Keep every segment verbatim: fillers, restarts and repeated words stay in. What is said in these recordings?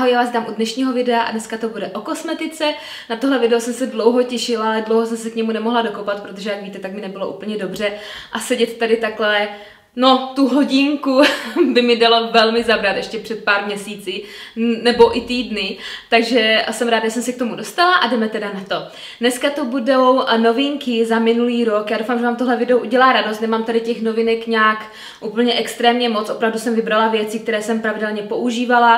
Ahoj, já vás dám u dnešního videa a dneska to bude o kosmetice. Na tohle video jsem se dlouho těšila, ale dlouho jsem se k němu nemohla dokopat, protože jak víte, tak mi nebylo úplně dobře a sedět tady takhle, no tu hodinku by mi dalo velmi zabrat ještě před pár měsíci nebo i týdny, takže jsem ráda, že jsem se k tomu dostala a jdeme teda na to. Dneska to budou novinky za minulý rok, já doufám, že vám tohle video udělá radost, nemám tady těch novinek nějak úplně extrémně moc, opravdu jsem vybrala věci, které jsem pravidelně používala.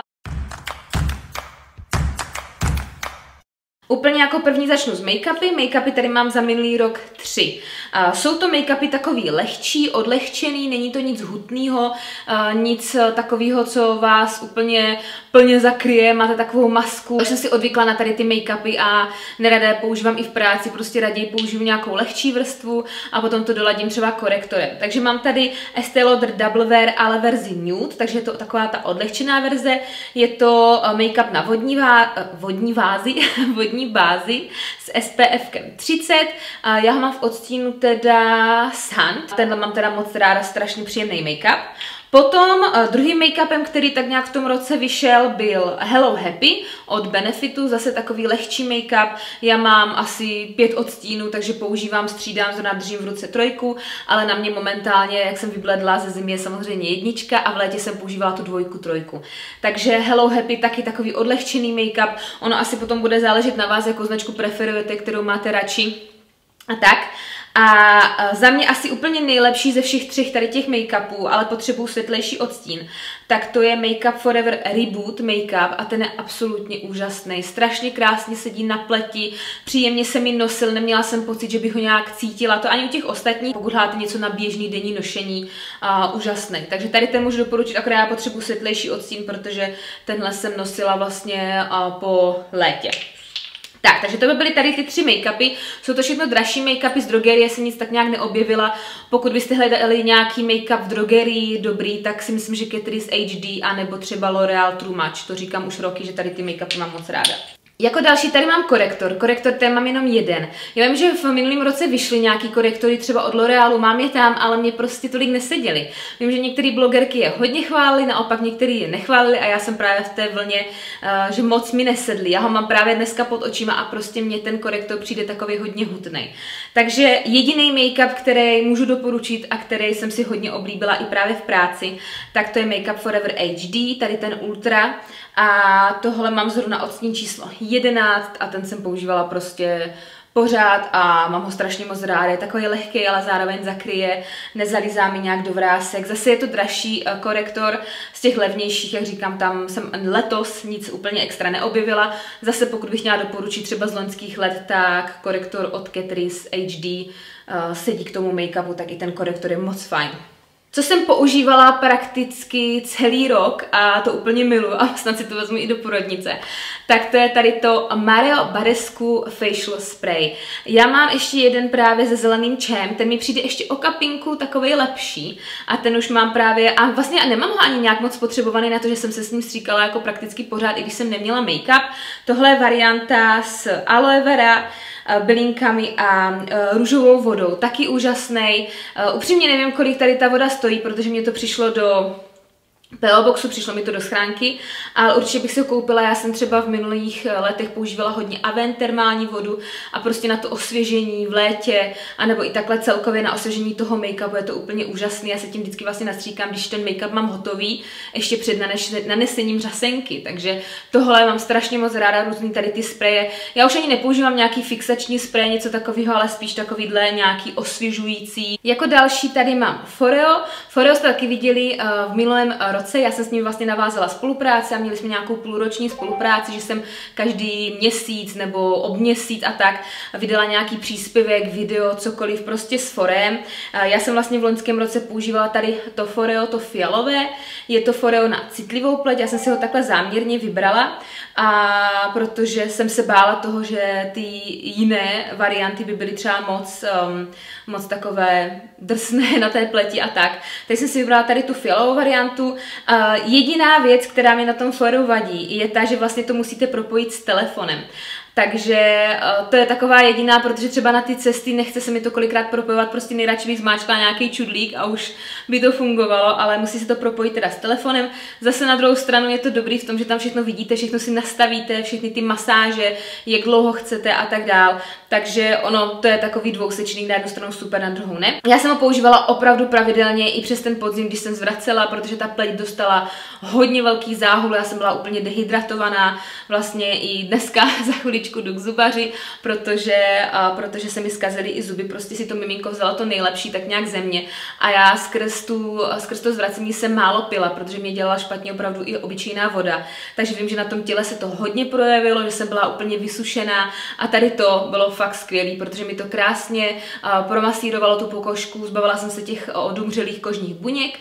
Úplně jako první začnu s make-upy. Make-upy tady mám za minulý rok tři. Uh, jsou to make-upy takový lehčí, odlehčený, není to nic hutného, uh, nic takového, co vás úplně plně zakryje, máte takovou masku. Už jsem si odvykla na tady ty make-upy a nerada je používám i v práci, prostě raději použiju nějakou lehčí vrstvu a potom to doladím třeba korektorem. Takže mám tady Estée Lauder Double Wear, ale verzi nude, takže je to taková ta odlehčená verze. Je to make-up na vodní, vá vodní vázy, vodní bázi s S P F kem třicet. Já ho mám v odstínu teda Sand. Tenhle mám teda moc ráda, strašně příjemný make-up. Potom druhým make-upem, který tak nějak v tom roce vyšel, byl Hello Happy od Benefitu, zase takový lehčí make-up. Já mám asi pět odstínů, takže používám, střídám, zrovna držím v ruce trojku, ale na mě momentálně, jak jsem vybledla ze zimy, je samozřejmě jednička a v létě jsem používala tu dvojku, trojku. Takže Hello Happy taky takový odlehčený make-up, ono asi potom bude záležet na vás, jakou značku preferujete, kterou máte radši a tak. A za mě asi úplně nejlepší ze všech třech tady těch make-upů, ale potřebuju světlejší odstín, tak to je Make Up For Ever Reboot make-up a ten je absolutně úžasný. Strašně krásně sedí na pleti, příjemně se mi nosil, neměla jsem pocit, že bych ho nějak cítila, to ani u těch ostatních, pokud hláte něco na běžný denní nošení, uh, úžasný. Takže tady ten můžu doporučit, akorát já potřebuji světlejší odstín, protože tenhle jsem nosila vlastně uh, po létě. Tak, takže to by byly tady ty tři make-upy. Jsou to všechno dražší make-upy z drogerie, jsem nic tak nějak neobjevila. Pokud byste hledali nějaký make-up v drogerii dobrý, tak si myslím, že Catrice H D anebo třeba L'Oreal True Match. To říkám už roky, že tady ty make-upy mám moc ráda. Jako další tady mám korektor. Korektor ten mám jenom jeden. Já vím, že v minulém roce vyšly nějaký korektory třeba od L'Orealu, mám je tam, ale mě prostě tolik neseděly. Vím, že některé blogerky je hodně chválily, naopak některé je nechválily a já jsem právě v té vlně, uh, že moc mi nesedly. Já ho mám právě dneska pod očima a prostě mně ten korektor přijde takový hodně hutný. Takže jediný make-up, který můžu doporučit a který jsem si hodně oblíbila i právě v práci, tak to je Make Up For Ever H D, tady ten Ultra. A tohle mám zrovna odstín číslo jedenáct a ten jsem používala prostě pořád a mám ho strašně moc ráda. Je takový lehký, ale zároveň zakryje, nezalízá mi nějak do vrásek. Zase je to dražší korektor z těch levnějších, jak říkám, tam jsem letos nic úplně extra neobjevila. Zase pokud bych měla doporučit třeba z loňských let, tak korektor od Catrice H D uh, sedí k tomu make-upu, tak i ten korektor je moc fajn. Co jsem používala prakticky celý rok a to úplně miluji a snad si to vezmu i do porodnice, tak to je tady to Mario Badescu Facial Spray. Já mám ještě jeden právě se zeleným čem, ten mi přijde ještě o kapinku takovej lepší a ten už mám právě, a vlastně nemám ho ani nějak moc potřebovaný na to, že jsem se s ním stříkala jako prakticky pořád, i když jsem neměla make-up. Tohle je varianta s aloe vera, bylinkami a uh, růžovou vodou. Taky úžasný. Uh, upřímně nevím, kolik tady ta voda stojí, protože mě to přišlo do P O boxu, přišlo mi to do schránky, ale určitě bych si ho koupila. Já jsem třeba v minulých letech používala hodně Avent termální vodu a prostě na to osvěžení v létě, anebo i takhle celkově na osvěžení toho make-upu je to úplně úžasný. Já se tím vždycky vlastně nastříkám, když ten make-up mám hotový, ještě před nanesením řasenky, takže tohle mám strašně moc ráda, různý tady ty spreje. Já už ani nepoužívám nějaký fixační sprej, něco takového, ale spíš takovýhle nějaký osvěžující. Jako další tady mám Foreo. Foreo jste taky viděli uh, v minulém roce. Já jsem s ním vlastně navázala spolupráci a měli jsme nějakou půlroční spolupráci, že jsem každý měsíc nebo ob měsíc a tak vydala nějaký příspěvek, video, cokoliv prostě s Forem. Já jsem vlastně v loňském roce používala tady to Foreo, to fialové. Je to Foreo na citlivou pleť, já jsem si ho takhle záměrně vybrala, a protože jsem se bála toho, že ty jiné varianty by byly třeba moc, um, moc takové drsné na té pleti a tak. Tak jsem si vybrala tady tu fialovou variantu. Uh, jediná věc, která mi na tom Foreu vadí, je ta, že vlastně to musíte propojit s telefonem. takže uh, to je taková jediná, protože třeba na ty cesty nechce se mi to kolikrát propojovat, prostě nejradši bych zmáčkla nějaký čudlík a už by to fungovalo, ale musí se to propojit teda s telefonem. Zase na druhou stranu je to dobrý v tom, že tam všechno vidíte, všechno si nastavíte, všechny ty masáže, jak dlouho chcete a tak dál. Takže ono, to je takový dvousečník, na jednu stranu super, na druhou ne. Já jsem ho používala opravdu pravidelně i přes ten podzim, když jsem zvracela, protože ta pleť dostala hodně velký záhul, já jsem byla úplně dehydratovaná, vlastně i dneska za chviličku jdu k zubaři, protože, uh, protože se mi zkazily i zuby, prostě si to miminko vzalo to nejlepší, tak nějak ze mě. A já skrz, tu, skrz to zvracení jsem málo pila, protože mě dělala špatně opravdu i obyčejná voda. Takže vím, že na tom těle se to hodně projevilo, že jsem byla úplně vysušená a tady to bylo fakt skvělý, protože mi to krásně uh, promasírovalo tu pokožku, zbavila jsem se těch odumřelých kožních buněk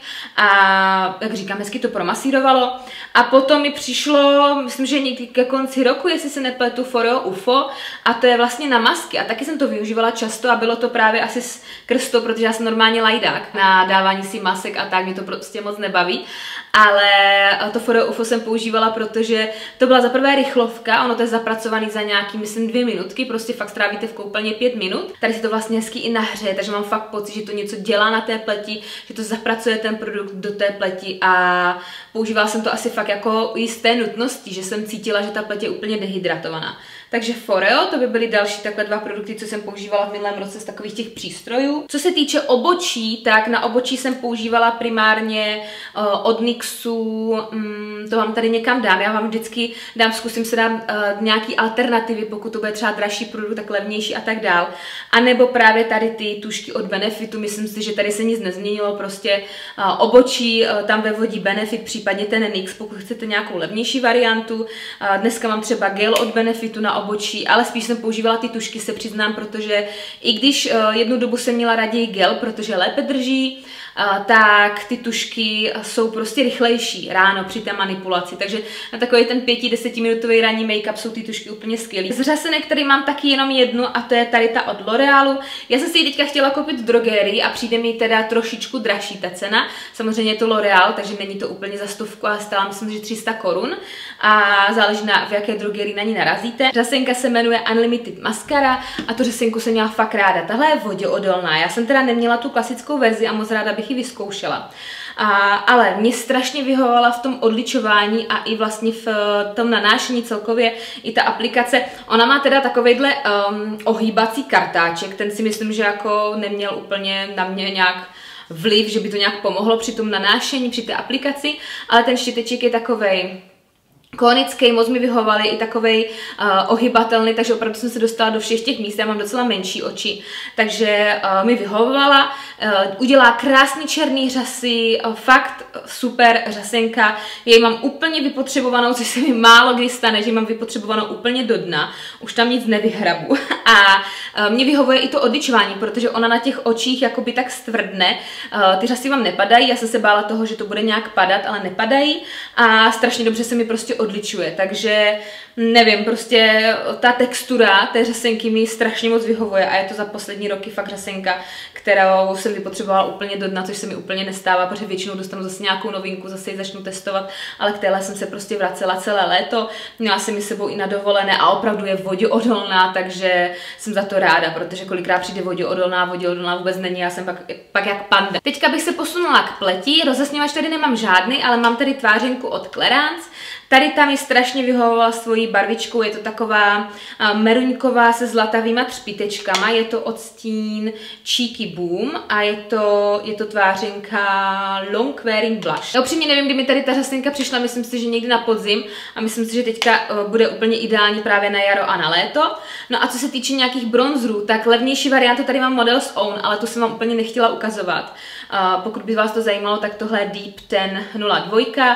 a, jak říkám, hezky to promasírovalo. A potom mi přišlo, myslím, že někdy ke konci roku, jestli se nepletu, Foreo U F O a to je vlastně na masky a taky jsem to využívala často a bylo to právě asi skrz to, protože já jsem normálně lajdák na dávání si masek a tak, mě to prostě moc nebaví. Ale to Foreo U F O jsem používala, protože to byla za prvé rychlovka, ono to je zapracovaný za nějaký, myslím, dvě minutky, prostě fakt strávíte v koupelně pět minut. Tady si to vlastně hezky i nahřeje, takže mám fakt pocit, že to něco dělá na té pleti, že to zapracuje ten produkt do té pleti a používala jsem to asi fakt jako jisté nutnosti, že jsem cítila, že ta pleť je úplně dehydratovaná. Takže Foreo, to by byly další takhle dva produkty, co jsem používala v minulém roce z takových těch přístrojů. Co se týče obočí, tak na obočí jsem používala primárně uh, od NYXu, um, to vám tady někam dám, já vám vždycky dám, zkusím se dát uh, nějaký alternativy, pokud to bude třeba dražší produkt, tak levnější a tak dál. A nebo právě tady ty tušky od Benefitu, myslím si, že tady se nic nezměnilo, prostě uh, obočí, uh, tam ve vodí Benefit, případně ten NYX, pokud chcete nějakou levnější variantu. Uh, dneska mám třeba gel od Benefitu na obočí, ale spíš jsem používala ty tušky, se přiznám, protože i když uh, jednu dobu jsem měla raději gel, protože lépe drží, uh, tak ty tušky jsou prostě rychlejší ráno při té manipulaci, takže na takový ten pěti desetiminutový ranní make-up jsou ty tušky úplně skvělý. Z řasenek, který mám taky jenom jednu a to je tady ta od L'Orealu. Já jsem si ji teďka chtěla koupit v drogerii a přijde mi teda trošičku dražší ta cena. Samozřejmě je to L'Oreal, takže není to úplně za stovku a stála myslím, že tři sta korun a záleží na v jaké drogerii na ní narazíte. Řasenka se jmenuje Unlimited Mascara a tu řasenku jsem měla fakt ráda. Tahle je voděodolná. Já jsem teda neměla tu klasickou verzi a moc ráda bych ji vyzkoušela. A, ale mě strašně vyhovovala v tom odličování a i vlastně v tom nanášení celkově i ta aplikace. Ona má teda takovejhle um, ohýbací kartáček, ten si myslím, že jako neměl úplně na mě nějak vliv, že by to nějak pomohlo při tom nanášení, při té aplikaci, ale ten štěteček je takovej konický, moc mi vyhovaly, i takovej uh, ohybatelný, takže opravdu jsem se dostala do všech těch míst, já mám docela menší oči, takže uh, mi vyhovovala, uh, udělá krásný černý řasy, uh, fakt super řasenka, jej mám úplně vypotřebovanou, což se mi málo kdy stane, že mám vypotřebovanou úplně do dna, už tam nic nevyhrabu a uh, mě vyhovuje i to odličování, protože ona na těch očích jakoby tak stvrdne, uh, ty řasy vám nepadají, já jsem se bála toho, že to bude nějak padat, ale nepadají a strašně dobře se mi prostě odličuje, takže nevím, prostě ta textura té řasenky mi strašně moc vyhovuje a je to za poslední roky fakt řasenka, kterou jsem vypotřebovala úplně do dna, což se mi úplně nestává, protože většinou dostanu zase nějakou novinku, zase ji začnu testovat, ale k téhle jsem se prostě vracela celé léto, měla jsem ji sebou i na dovolené a opravdu je voděodolná, takže jsem za to ráda, protože kolikrát přijde voděodolná, voděodolná vůbec není, já jsem pak, pak jak panda. Teďka bych se posunula k pleti, rozesněvač tady nemám žádný, ale mám tady tvářenku od Clarins. Tady tam mi strašně vyhovovala svojí barvičkou, je to taková meruňková se zlatavýma třpítečkama, je to odstín Cheeky Boom a je to, je to tvářenka Long Wearing Blush. Já upřímně nevím, kdy mi tady ta řasenka přišla, myslím si, že někdy na podzim a myslím si, že teďka bude úplně ideální právě na jaro a na léto. No a co se týče nějakých bronzerů, tak levnější varianty tady mám Models Own, ale to jsem vám úplně nechtěla ukazovat. Uh, pokud by vás to zajímalo, tak tohle je Deep Ten nula dva,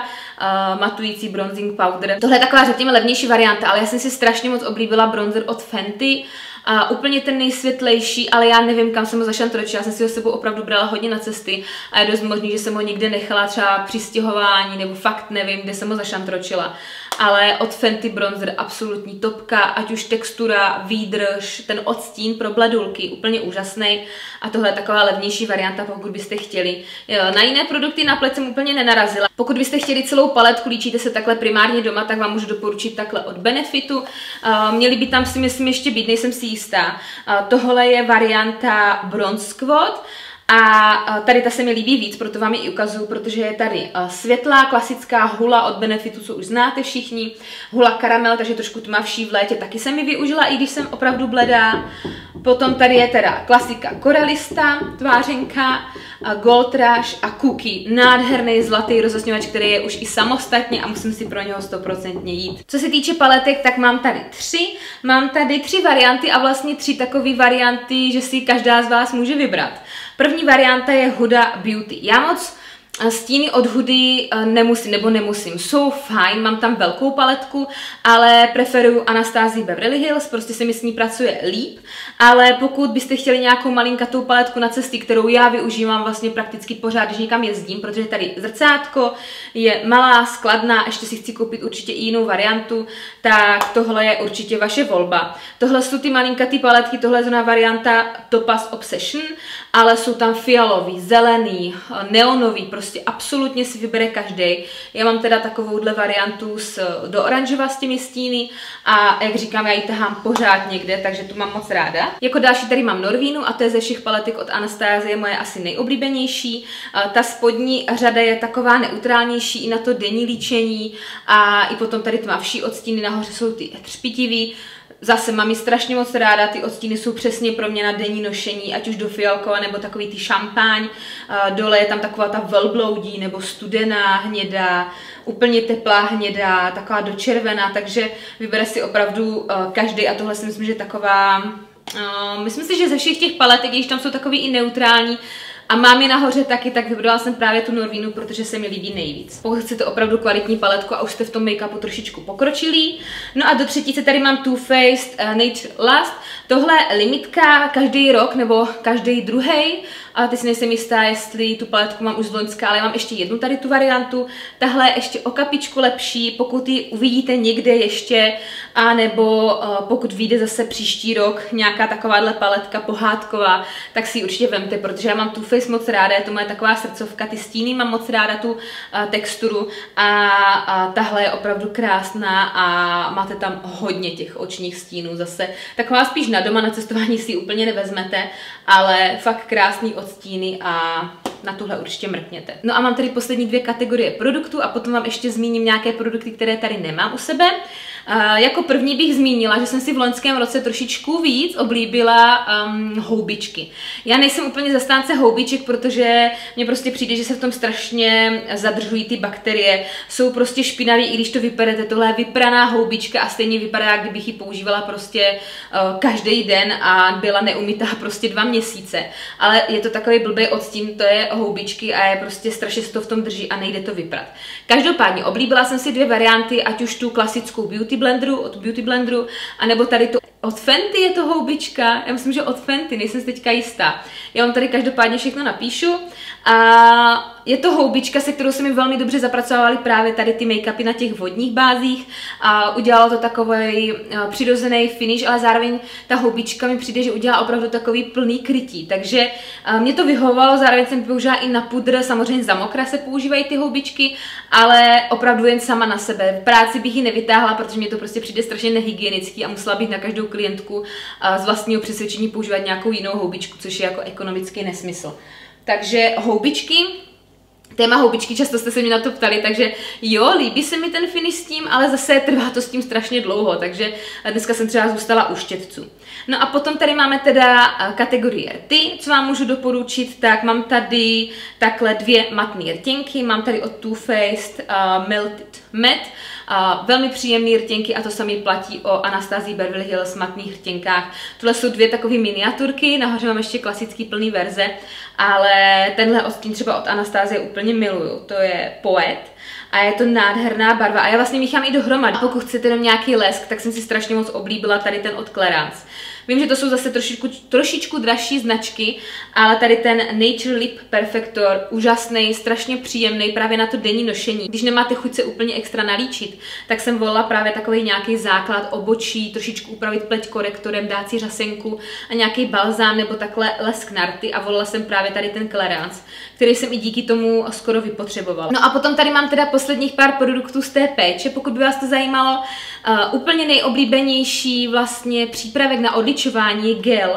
uh, matující bronzing powder. Tohle je taková řekněme levnější varianta, ale já jsem si strašně moc oblíbila bronzer od Fenty. A úplně ten nejsvětlejší, ale já nevím, kam jsem ho zašantročila, já jsem si ho s sebou opravdu brala hodně na cesty a je dost možný, že jsem ho někde nechala třeba při stěhování, nebo fakt nevím, kde jsem ho zašantročila. ale od Fenty bronzer absolutní topka, ať už textura, výdrž, ten odstín pro bledulky, úplně úžasný. A tohle je taková levnější varianta, pokud byste chtěli. Na jiné produkty na pleť jsem úplně nenarazila. Pokud byste chtěli celou paletku, líčíte se takhle primárně doma, tak vám můžu doporučit takhle od Benefitu. Měly by tam si myslím ještě být, nejsem si jistá. Tohle je varianta Bronze Squad. A tady ta se mi líbí víc, proto vám ji i ukazuju, protože je tady světlá, klasická hula od Benefitu, co už znáte všichni. Hula karamel, takže trošku tmavší v létě, taky jsem mi využila, i když jsem opravdu bledá. Potom tady je teda klasika Koralista, tvářenka, Gold Rush a Cookie. Nádherný zlatý rozosňovač, který je už i samostatně a musím si pro něho sto procent jít. Co se týče paletek, tak mám tady tři. Mám tady tři varianty a vlastně tři takové varianty, že si každá z vás může vybrat. První varianta je Huda Beauty. Já moc stíny od Hudy nemusím, nebo nemusím, jsou fajn, mám tam velkou paletku, ale preferuju Anastázii Beverly Hills, prostě se mi s ní pracuje líp, ale pokud byste chtěli nějakou malinkatou paletku na cesty, kterou já využívám vlastně prakticky pořád, když někam jezdím, protože tady zrcátko je malá, skladná, ještě si chci koupit určitě i jinou variantu, tak tohle je určitě vaše volba. Tohle jsou ty malinkatý paletky, tohle je zrovna varianta Topaz Obsession, ale jsou tam fialový, zelený, neonový, prostě absolutně si vybere každý. Já mám teda takovouhle variantu s, do oranžova s těmi stíny a jak říkám, já ji tahám pořád někde, takže tu mám moc ráda. Jako další tady mám Norvínu a to je ze všech paletek od Anastasie moje asi nejoblíbenější. Ta spodní řada je taková neutrálnější i na to denní líčení a i potom tady tmavší odstíny, nahoře jsou ty třpitivý. Zase mám ji strašně moc ráda, ty odstíny jsou přesně pro mě na denní nošení, ať už do fialkova nebo takový ty šampáň. Dole je tam taková ta velbloudí nebo studená hnědá, úplně teplá hnědá, taková dočervená, takže vybere si opravdu každý a tohle si myslím, že je taková, myslím si, že ze všech těch paletek, když tam jsou takový i neutrální, a mám je nahoře taky, tak vybrala jsem právě tu Norvínu, protože se mi líbí nejvíc. Pokud chcete opravdu kvalitní paletku a už jste v tom make-upu trošičku pokročilí. No a do třetice tady mám Too Faced uh, Nature Lust. Tohle je limitka každý rok nebo každý druhý. Ale teď si nejsem jistá, jestli tu paletku mám už z loňska, ale mám ještě jednu tady tu variantu. Tahle je ještě o kapičku lepší, pokud ji uvidíte někde ještě, a nebo uh, pokud vyjde zase příští rok nějaká takováhle paletka pohádková, tak si ji určitě vemte, protože já mám Too Faced moc ráda, je to moje taková srdcovka, ty stíny mám moc ráda, tu uh, texturu a, a tahle je opravdu krásná a máte tam hodně těch očních stínů zase. Taková spíš na doma, na cestování si ji úplně nevezmete, ale fakt krásný odstíny a na tuhle určitě mrkněte. No a mám tady poslední dvě kategorie produktů a potom vám ještě zmíním nějaké produkty, které tady nemám u sebe. Uh, jako první bych zmínila, že jsem si v loňském roce trošičku víc oblíbila um, houbičky. Já nejsem úplně zastánce houbiček, protože mně prostě přijde, že se v tom strašně zadržují ty bakterie. Jsou prostě špinaví, i když to vyperete. Tohle je vypraná houbička a stejně vypadá, jak kdybych ji používala prostě uh, každý den a byla neumytá prostě dva měsíce. Ale je to takový blbý odstín, to je houbičky a je prostě strašně se to v tom drží a nejde to vyprat. Každopádně oblíbila jsem si dvě varianty, ať už tu klasickou Beauty Blenderu, od Beauty Blenderu, anebo tady tu od Fenty je to houbička, já myslím, že od Fenty, nejsem si teďka jistá. Já vám tady každopádně všechno napíšu a je to houbička, se kterou se mi velmi dobře zapracovaly právě tady ty make-upy na těch vodních bázích a udělalo to takový přirozený finish, ale zároveň ta houbička mi přijde, že udělá opravdu takový plný krytí, takže mě to vyhovovalo, zároveň jsem použila i na pudr, samozřejmě za mokra se používají ty houbičky, ale opravdu jen sama na sebe. V práci bych ji nevytáhla, protože mě to prostě přijde strašně nehygienický a musela bych na každou klientku z vlastního přesvědčení používat nějakou jinou houbičku, což je jako ekonomický nesmysl. Takže houbičky, téma houbičky, často jste se mě na to ptali, takže jo, líbí se mi ten finish s tím, ale zase trvá to s tím strašně dlouho, takže dneska jsem třeba zůstala u štětců. No a potom tady máme teda kategorie rty, co vám můžu doporučit, tak mám tady takhle dvě matné rtěnky, mám tady od Too Faced uh, Melted Matte, Uh, velmi příjemné rtěnky a to samé platí o Anastasii Beverly Hills matných rtěnkách. Tohle jsou dvě takové miniaturky, nahoře mám ještě klasický plný verze, ale tenhle odstín třeba od Anastasie úplně miluju, to je Poet a je to nádherná barva a já vlastně míchám i dohromady. Pokud chcete jenom nějaký lesk, tak jsem si strašně moc oblíbila tady ten od Clarins. Vím, že to jsou zase trošičku, trošičku dražší značky, ale tady ten Nature Lip Perfector, úžasný, strašně příjemný právě na to denní nošení. Když nemáte chuť se úplně extra nalíčit, tak jsem volila právě takový nějaký základ obočí, trošičku upravit pleť korektorem, dát si řasenku a nějaký balzám nebo takhle lesk na rty a volila jsem právě tady ten Clarins, který jsem i díky tomu skoro vypotřebovala. No a potom tady mám teda posledních pár produktů z té péče, pokud by vás to zajímalo. Uh, úplně nejoblíbenější vlastně přípravek na odličování je gel.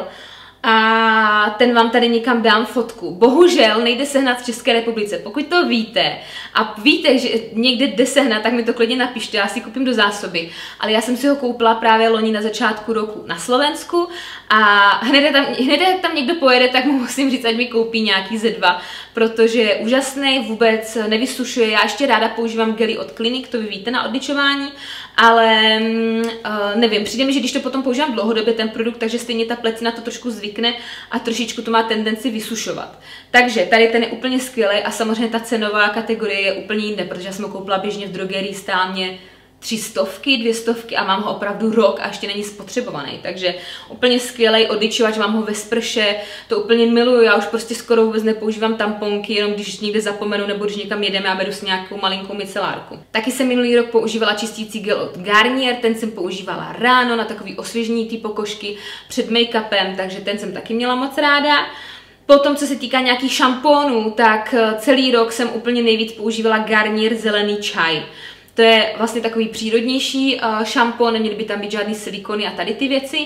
A ten vám tady někam dám fotku. Bohužel nejde sehnat v České republice. Pokud to víte a víte, že někde jde sehnat, tak mi to klidně napište, já si koupím do zásoby. Ale já jsem si ho koupila právě loni na začátku roku na Slovensku a hned, je tam, hned jak tam někdo pojede, tak mu musím říct, ať mi koupí nějaký ze dva, protože je úžasný, vůbec nevysušuje. Já ještě ráda používám gely od Clinique, to vy víte, na odličování, ale uh, nevím, přijde mi, že když to potom používám dlouhodobě ten produkt, takže stejně ta pleť na to trošku zvykne a trošičku to má tendenci vysušovat. Takže tady ten je úplně skvělý a samozřejmě ta cenová kategorie je úplně jinde, protože já jsem ho koupila běžně v drogerii, stál mě tři stovky, dvě stovky a mám ho opravdu rok a ještě není spotřebovaný, takže úplně skvělý odličovač, mám ho ve sprše, to úplně miluju, já už prostě skoro vůbec nepoužívám tamponky, jenom když někde zapomenu nebo když někam jedeme a beru si nějakou malinkou micelárku. Taky jsem minulý rok používala čistící gel od Garnier, ten jsem používala ráno na takový osvěžení ty pokožky před make-upem, takže ten jsem taky měla moc ráda. Potom, co se týká nějakých šampónů, tak celý rok jsem úplně nejvíc používala Garnier zelený čaj. To je vlastně takový přírodnější uh, šampon, neměly by tam být žádný silikony a tady ty věci.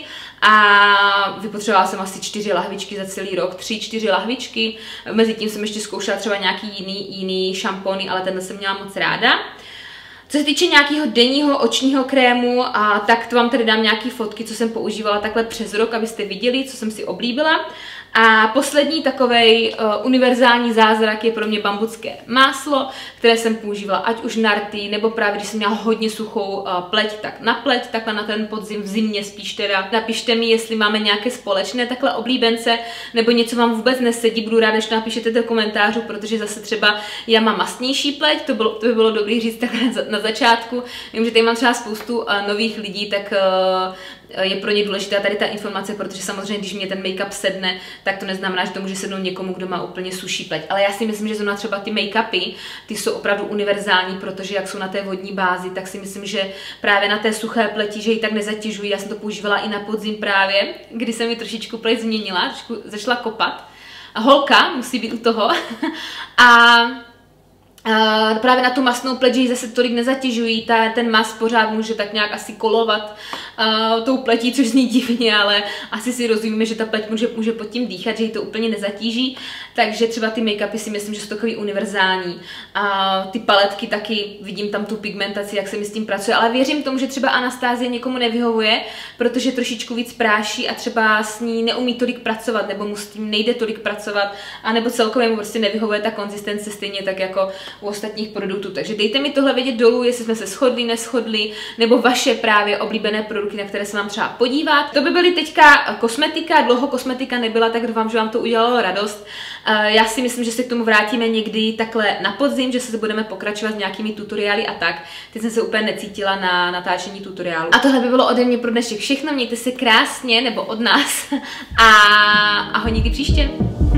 A vypotřebovala jsem asi čtyři lahvičky za celý rok, tři, čtyři lahvičky. Mezitím jsem ještě zkoušela třeba nějaký jiný, jiný šampony, ale tenhle jsem měla moc ráda. Co se týče nějakého denního očního krému, a tak to vám tady dám nějaké fotky, co jsem používala takhle přes rok, abyste viděli, co jsem si oblíbila. A poslední takovej uh, univerzální zázrak je pro mě bambucké máslo, které jsem používala ať už na rty, nebo právě když jsem měla hodně suchou uh, pleť, tak na pleť, takhle na ten podzim, v zimě spíš teda. Napište mi, jestli máme nějaké společné takhle oblíbence, nebo něco vám vůbec nesedí, budu ráda, když napíšete do komentářů, protože zase třeba já mám mastnější pleť, to, bylo, to by bylo dobrý říct takhle na začátku. Vím, že tady mám třeba spoustu uh, nových lidí, tak uh, je pro ně důležitá tady ta informace, protože samozřejmě, když mě ten make-up sedne, tak to neznamená, že to může sednout někomu, kdo má úplně suší pleť. Ale já si myslím, že zrovna třeba ty make-upy, ty jsou opravdu univerzální, protože jak jsou na té vodní bázi, tak si myslím, že právě na té suché pleti, že ji tak nezatěžují. Já jsem to používala i na podzim právě, kdy jsem mi trošičku pleť změnila, trošku začala kopat. A holka musí být u toho. a Uh, právě na tu masnou pleť, že ji zase tolik nezatěžují, ta, ten mas pořád může tak nějak asi kolovat uh, tou pletí, což zní divně, ale asi si rozumíme, že ta pleť může, může pod tím dýchat, že ji to úplně nezatíží, takže třeba ty make-upy si myslím, že jsou takový univerzální. Uh, ty paletky taky, vidím tam tu pigmentaci, jak se mi s tím pracuje, ale věřím tomu, že třeba Anastasie někomu nevyhovuje, protože trošičku víc práší a třeba s ní neumí tolik pracovat, nebo mu s tím nejde tolik pracovat, anebo celkově mu prostě nevyhovuje ta konzistence stejně tak jako u ostatních produktů. Takže dejte mi tohle vědět dolů, jestli jsme se shodli, neshodli, nebo vaše právě oblíbené produkty, na které se vám třeba podívat. To by byly teďka kosmetika, dlouho kosmetika nebyla, tak doufám, že vám to udělalo radost. Já si myslím, že se k tomu vrátíme někdy takhle na podzim, že se budeme pokračovat s nějakými tutoriály a tak. Teď jsem se úplně necítila na natáčení tutoriálu. A tohle by bylo ode mě pro dnešek všechno. Mějte se krásně, nebo od nás. A ahoj někdy příště.